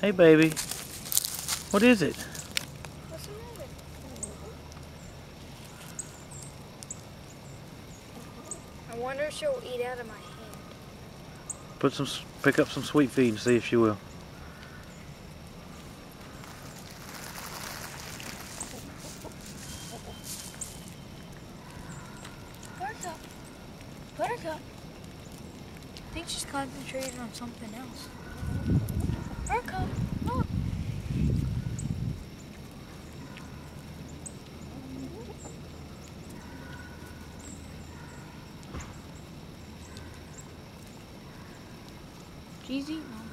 Hey, baby. What is it? What's the matter? I wonder if she'll eat out of my hand. Pick up some sweet feed and see if she will. Buttercup. Buttercup. I think she's concentrating on something else. Buttercup, look. She's eating